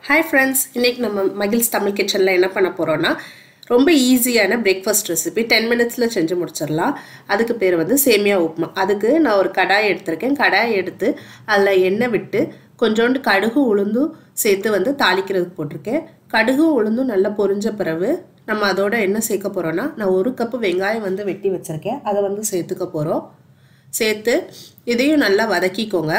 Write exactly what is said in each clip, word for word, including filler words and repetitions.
Hi friends, இன்னைக்கு நம்ம மகில்ஸ் தமிழ் கிச்சன்ல என்ன பண்ண போறோம்னா ரொம்ப ஈஸியான பிரேக்ஃபாஸ்ட் ரெசிபி ten minutesல செஞ்சு முடிச்சிரலாம். அதுக்கு பேர் வந்து சேமியா உப்புமா. அதுக்கு நான் ஒரு கடாய் எடுத்துர்க்கேன். கடாய் எடுத்து அதுல எண்ணெய் விட்டு கொஞ்சோண்டு கடுகு உளுந்து சேர்த்து வந்து தாளிக்கிறதுக்கு போட்டுருக்கேன். கடுகு உளுந்து நல்லா பொரிஞ்ச பிறகு நம்ம அதோட என்ன சேர்க்க போறோம்னா நான் ஒரு கப் வெங்காயம் வந்து வெட்டி வச்சிருக்கேன். அதை வந்து சேர்த்துக்க போறோம். சேர்த்து இதையும் நல்லா வதக்கிக்கோங்க.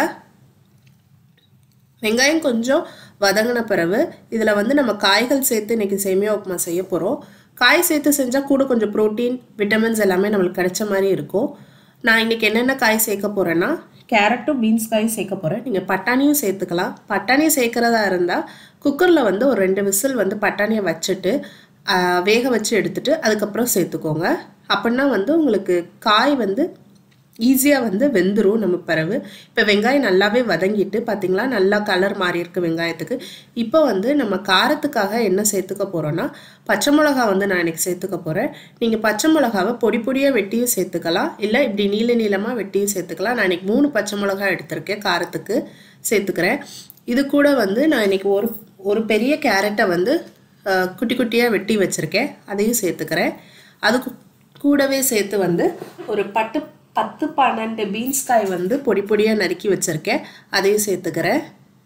வெங்காயம் கொஞ்சம் வதங்கின பிறகு இதில் வந்து நம்ம காய்கள் சேர்த்து இன்றைக்கி சேமியா உப்புமா செய்ய போகிறோம். காய் சேர்த்து செஞ்சால் கூட கொஞ்சம் ப்ரோட்டீன் விட்டமின்ஸ் எல்லாமே நம்மளுக்கு கிடைச்ச மாதிரி இருக்கும். நான் இன்றைக்கி என்னென்ன காய் சேர்க்க போகிறேன்னா கேரட்டும் பீன்ஸ் காயும் சேர்க்க போகிறேன். நீங்கள் பட்டாணியும் சேர்த்துக்கலாம். பட்டாணியும் சேர்க்குறதா இருந்தால் குக்கரில் வந்து ஒரு ரெண்டு விசில் வந்து பட்டாணியை வச்சுட்டு வேக வச்சு எடுத்துட்டு அதுக்கப்புறம் சேர்த்துக்கோங்க. அப்படின்னா வந்து உங்களுக்கு காய் வந்து ஈஸியாக வந்து வெந்துடும் நம்ம பிறகு. இப்போ வெங்காயம் நல்லாவே வதங்கிட்டு பார்த்தீங்களா நல்லா கலர் மாறி இருக்குது வெங்காயத்துக்கு. இப்போ வந்து நம்ம காரத்துக்காக என்ன சேர்த்துக்க போகிறோன்னா பச்சை மிளகா வந்து நான் இன்றைக்கி சேர்த்துக்க போகிறேன். நீங்கள் பச்சை மிளகாவை பொடி பொடியாக வெட்டியும் சேர்த்துக்கலாம், இல்லை இப்படி நீள நீளமாக வெட்டியும் சேர்த்துக்கலாம். நான் இன்றைக்கி மூணு பச்சை மிளகா எடுத்திருக்கேன், காரத்துக்கு சேர்த்துக்கிறேன். இது கூட வந்து நான் இன்றைக்கி ஒரு ஒரு பெரிய கேரட்டை வந்து குட்டி குட்டியாக வெட்டி வச்சுருக்கேன், அதையும் சேர்த்துக்கிறேன். அதுக்கு கூடவே சேர்த்து வந்து ஒரு பட்டு பத்து பன்னெண்டு பீன்ஸ் காய் வந்து பொடி பொடியாக நறுக்கி வச்சுருக்கேன், அதையும் சேர்த்துக்கிறேன்.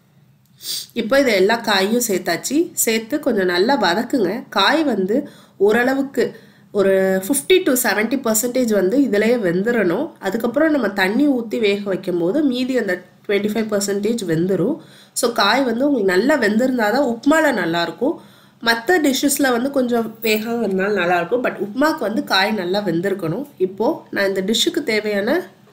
இப்போ இது எல்லா காயும் சேர்த்தாச்சு. சேர்த்து கொஞ்சம் நல்லா வதக்குங்க. காய் வந்து ஓரளவுக்கு ஒரு ஃபிஃப்டி டு செவன்ட்டி பர்சன்டேஜ் வந்து இதிலேயே வெந்துடணும். அதுக்கப்புறம் நம்ம தண்ணி ஊற்றி வேக வைக்கும் போது மீதி அந்த டுவெண்ட்டி ஃபைவ் பர்சன்டேஜ் வெந்துடும். ஸோ காய் வந்து உங்களுக்கு நல்லா வெந்திருந்தால் தான் உப்புமாவில் நல்லாயிருக்கும். மற்ற டிஷ்ஷஸில் வந்து கொஞ்சம் வேகம் இருந்தாலும் நல்லாயிருக்கும், பட் உப்புமாவுக்கு வந்து காய் நல்லா வெந்திருக்கணும். இப்போது நான் இந்த டிஷ்ஷுக்கு தேவையான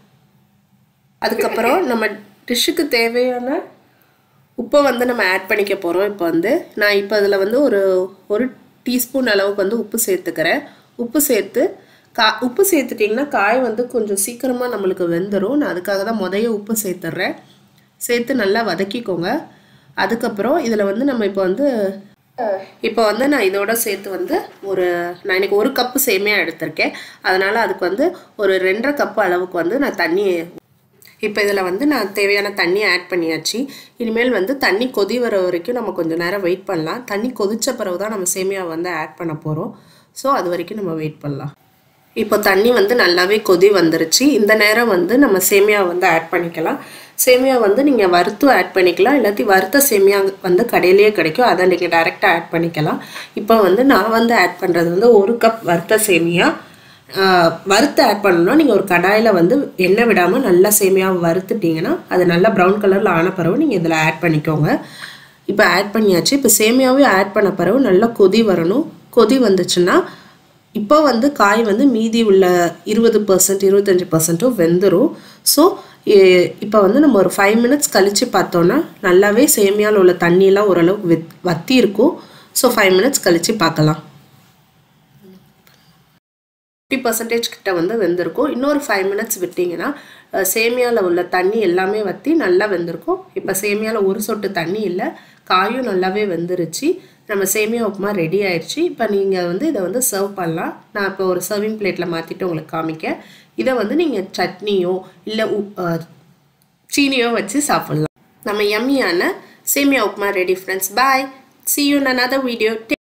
அதுக்கப்புறம் நம்ம டிஷ்ஷுக்கு தேவையான உப்பை வந்து நம்ம ஆட் பண்ணிக்க போகிறோம். இப்போ வந்து நான் இப்போ அதில் வந்து ஒரு ஒரு டீஸ்பூன் அளவுக்கு வந்து உப்பு சேர்த்துக்கிறேன். உப்பு சேர்த்து கா உப்பு சேர்த்துட்டிங்கன்னா காய் வந்து கொஞ்சம் சீக்கிரமாக நம்மளுக்கு வெந்துடும். நான் அதுக்காக தான் முதைய உப்பு சேர்த்துட்றேன். சேர்த்து நல்லா வதக்கிக்கோங்க. அதுக்கப்புறம் இதில் வந்து நம்ம இப்போ வந்து இப்போ வந்து நான் இதோட சேர்த்து வந்து ஒரு நான் இன்றைக்கி ஒரு கப்பு சேமியா எடுத்திருக்கேன். அதனால் அதுக்கு வந்து ஒரு ரெண்டரை கப்பு அளவுக்கு வந்து நான் தண்ணி இப்போ இதில் வந்து நான் தேவையான தண்ணியை ஆட் பண்ணியாச்சு. இனிமேல் வந்து தண்ணி கொதி வர வரைக்கும் நம்ம கொஞ்சம் நேரம் வெயிட் பண்ணலாம். தண்ணி கொதித்த பிறகு தான் நம்ம சேமியா வந்து ஆட் பண்ண போகிறோம். ஸோ அது வரைக்கும் நம்ம வெயிட் பண்ணலாம். இப்போ தண்ணி வந்து நல்லாவே கொதி வந்துருச்சு. இந்த நேரம் வந்து நம்ம சேமியா வந்து ஆட் பண்ணிக்கலாம். சேமியா வந்து நீங்கள் வறுத்து ஆட் பண்ணிக்கலாம், இல்லாட்டி வறுத்த சேமியா வந்து கடையிலேயே கிடைக்கும், அதை நீங்கள் டைரெக்டாக ஆட் பண்ணிக்கலாம். இப்போ வந்து நான் வந்து ஆட் பண்ணுறது வந்து ஒரு கப் வறுத்த சேமியா. வறுத்து ஆட் பண்ணணும்னா நீங்கள் ஒரு கடாயில் வந்து எண்ணெய் விடாமல் நல்லா சேமியாவை வறுத்துட்டிங்கன்னா அது நல்லா ப்ரௌன் கலரில் ஆன பிறகு நீங்கள் இதில் ஆட் பண்ணிக்கோங்க. இப்போ ஆட் பண்ணியாச்சு. இப்போ சேமியாவே ஆட் பண்ண பிறகு நல்லா கொதி வரணும். கொதி வந்துச்சுன்னா இப்போ வந்து காய் வந்து மீதி உள்ள இருபது பர்சன்ட் இருபத்தஞ்சி பர்சன்ட்டும் வெந்துடும். ஸோ இப்போ வந்து நம்ம ஒரு ஃபைவ் மினிட்ஸ் கழித்து பார்த்தோன்னா நல்லாவே சேமியாவில் உள்ள தண்ணியெலாம் ஓரளவுக்கு வெத் வற்றி இருக்கும். ஸோ ஃபைவ் மினிட்ஸ் கழித்து பார்க்கலாம். ஃபிஃப்டி பர்சன்டேஜ் கிட்ட வந்து வெந்திருக்கும். இன்னொரு ஃபைவ் மினிட்ஸ் விட்டிங்கன்னா சேமியாவில் உள்ள தண்ணி எல்லாமே வற்றி நல்லா வெந்திருக்கும். இப்போ சேமியாவில் ஒரு சொட்டு தண்ணி இல்லை, காயும் நல்லாவே வெந்துருச்சு. நம்ம சேமியா உப்புமா ரெடி ஆயிடுச்சு. இப்போ நீங்கள் வந்து இதை வந்து சர்வ் பண்ணலாம். நான் இப்போ ஒரு சர்விங் பிளேட்டில் மாற்றிட்டு உங்களுக்கு காமிக்க. இதை வந்து நீங்கள் சட்னியோ இல்லை சீனியோ வச்சு சாப்பிட்லாம். நம்ம யம்மியான semiya upma ready friends. Bye, see you in another video.